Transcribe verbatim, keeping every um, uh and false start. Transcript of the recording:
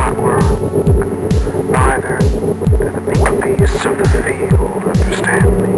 not work, neither do the meek beasts of the field understand me.